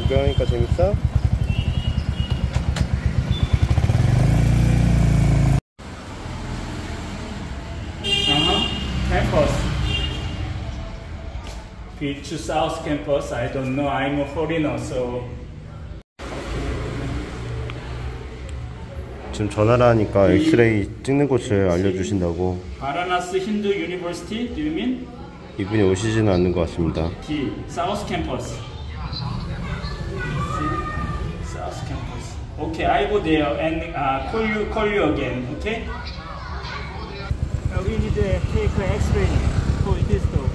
구경하니까 재밌어? Campus. Beach South Campus. I don't know. I'm a foreigner, so. 지금 전화를 하니까 엑스레이 찍는 곳을 알려주신다고. Varanasi Hindu University. Do you mean? 이분이 오시지는 않는 것 같습니다. T. South Campus. South Campus. Okay, I go there and call you again. Okay. We need to take an X-ray for this though.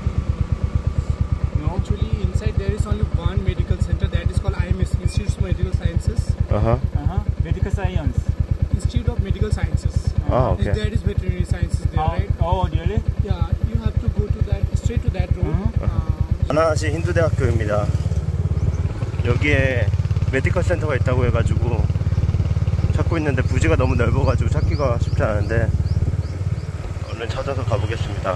No, actually inside there is only one medical center, that is called IMS, Institute of Medical Sciences. Medical science. Institute of Medical Sciences. Okay. There is veterinary sciences there, right? Oh, really? Yeah, you have to go to that, straight to that road. 바라나시 힌두대학교입니다. 여기에 메디컬 센터가 있다고 해가지고 찾고 있는데 부지가 너무 넓어가지고 찾기가 쉽지 않은데 얼른 찾아서 가보겠습니다.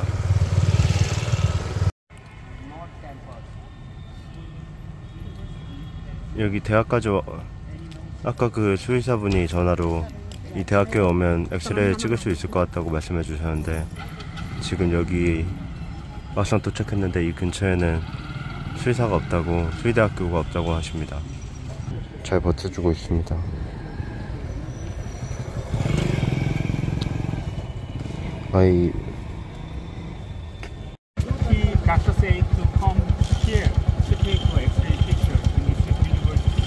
여기 대학까지 아까 그 수의사분이 전화로 이 대학교에 오면 엑스레이 찍을 수 있을 것 같다고 말씀해 주셨는데 지금 여기 막상 도착했는데 이 근처에는 수의사가 없다고, 수의대학교가 없다고 하십니다. 잘 버텨주고 있습니다. 아이 Doctor said to come here to take an X-ray picture in the university.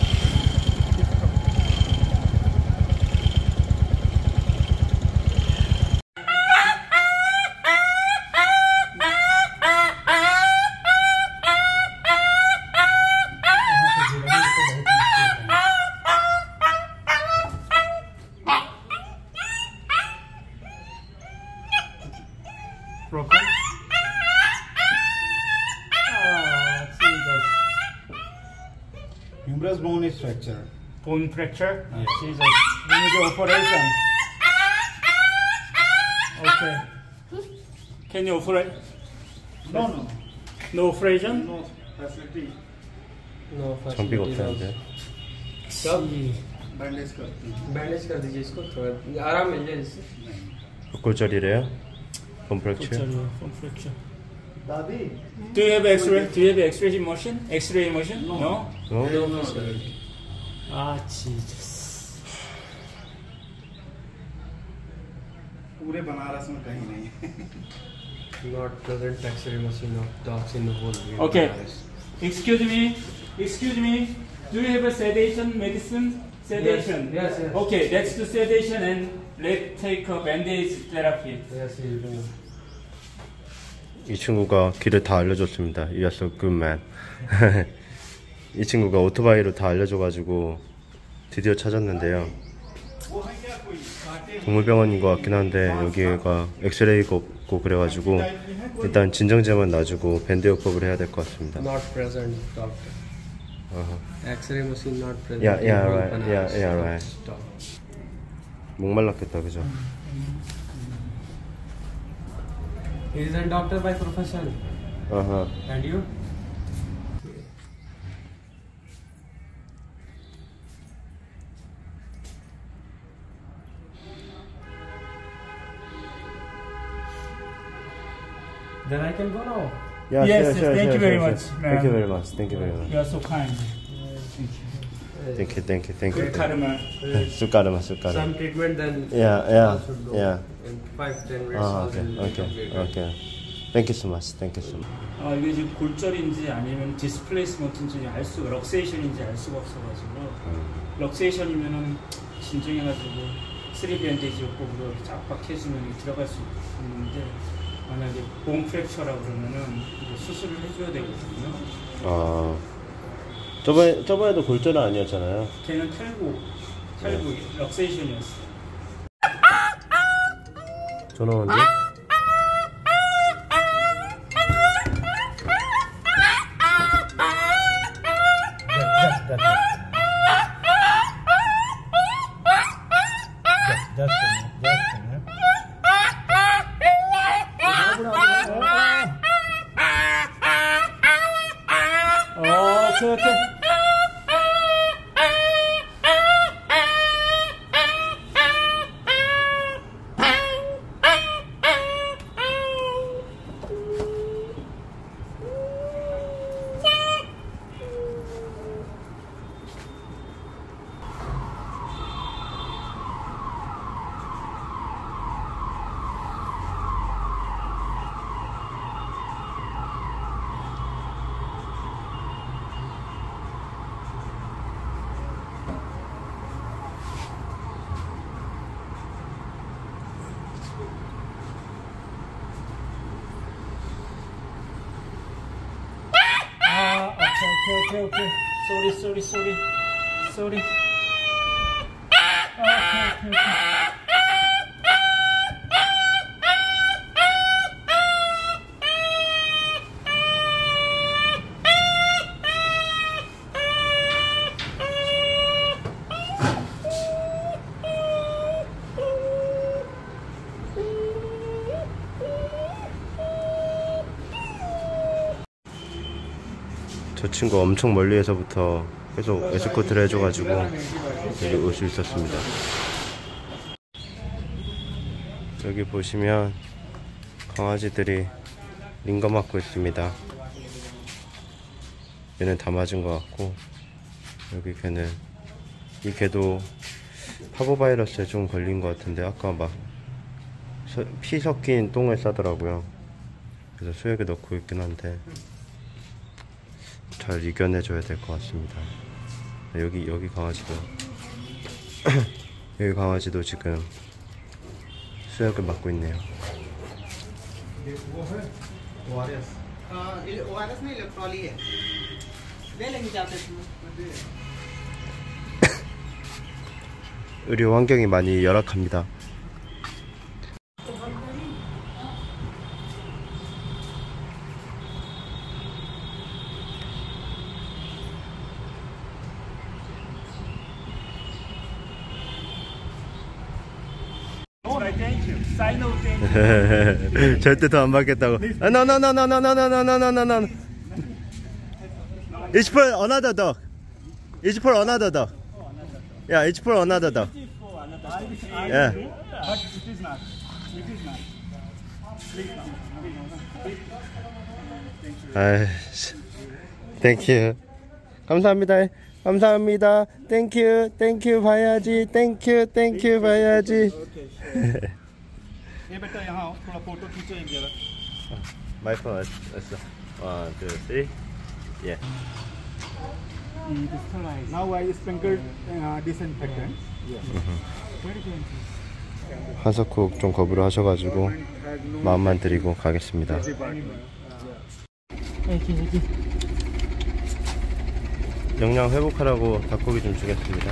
Broken? Humerus bone is fractured. Bone fracture? Yes. Jesus. We need an operation. Okay. Can you operate? No. No operation? No facility. No, first 장비가 없다는데. Bandage करते हैं. बैंडेज कर दीजिए इसको, थोड़ा आराम मिल जाए इससे. 골절이래요? 본 프랙처? Bone fracture. दादी. Do you have X-ray? Do you have X-ray motion? X-ray motion? No. No, sir. Ah, Jesus. पूरे बनारस में कहीं नहीं. Not present X-ray machine of dogs in the whole world. Okay. Excuse me. Do you have a sedation medicine? Sedation. Yes. Okay, that's the sedation and let's take a bandage therapy. Yes, you do. 이 친구가 길을 다 알려줬습니다. You are so good man. 이 친구가 오토바이로 다 알려줘가지고 드디어 찾았는데요. 동물병원인 것 같긴 한데 여기가 엑스레이가 없고 그래가지고 일단 진정제만 놔주고 밴드 요법을 해야 될 것 같습니다. Not present, doctor. X-ray machine not present. Yeah, right. 목말랐겠다, 그죠? He is a doctor by profession. And you? Then I can go now. Yes, thank you very much. Thank you very much. Thank you very much. You are so kind. Thank you. Good karma. 쑥가르마. Some treatment then. Yeah. In 5-10 minutes. Okay. Thank you so much. 이게 지금 골절인지 아니면 디스플레이스먼트인지 럭세이션인지 알 수가 없어가지고 럭세이션이면은 진정해가지고 3밴데이지 요법으로 이렇게 압박해주면 들어갈 수 있는데 만약에 본 프랙처라 그러면은 수술을 해줘야 되거든요. 저번에도 골절은 아니었잖아요. 걔는 탈구 럭세이션이었어. 전화 왔는데? Okay. Okay. Sorry. Okay. 저 친구 엄청 멀리에서부터 계속 에스코트를 해줘가지고 여기 올 수 있었습니다. 여기 보시면 강아지들이 링거 맞고 있습니다. 얘는 다 맞은 것 같고, 여기 걔는, 이 개도 파보바이러스에 좀 걸린 것 같은데 아까 막 피 섞인 똥을 싸더라고요. 그래서 수액에 넣고 있긴 한데 잘 이겨내줘야 될 것 같습니다. 여기 강아지도 여기 강아지도 지금 수액을 맞고 있네요. ORS में इलेक्ट्रॉली है ले लेंगे जाते 의료 환경이 많이 열악합니다. Thank you. Sign out. Thank you. 절대 더 안 받겠다고. No. It's for another dog. It's for another dog. Yeah, it's for another dog. Yeah. But it is not. 아이씨. Thank you. 감사합니다. Thank you 봐야지. Thank you 봐야지. ये बेटा यहाँ आओ, थोड़ा फोटो खींचो एक जरा. My phone. 1, 2, 3. Yeah. Now I sprinkled disinfectant. 한석국 좀 거부를 하셔가지고 마음만 드리고 가겠습니다. 영양 회복하라고 닭고기 좀 주겠습니다.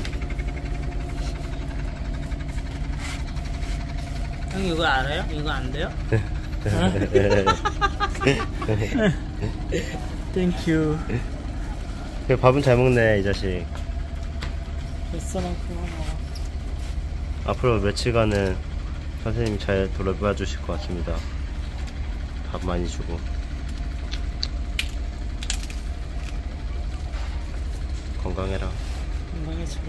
형 이거 알아요? 이거 안 돼요? 땡큐. 밥은 잘 먹네 이 자식. 뱃사람 그만 먹어. 앞으로 며칠간은 선생님이 잘 돌봐 주실 것 같습니다. 밥 많이 주고. 건강해라. 건강해지고.